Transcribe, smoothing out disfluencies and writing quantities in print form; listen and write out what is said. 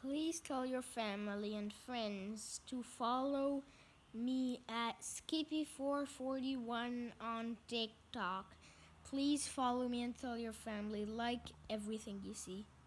Please tell your family and friends to follow me at Skippy441 on TikTok. Please follow me and tell your family, like everything you see.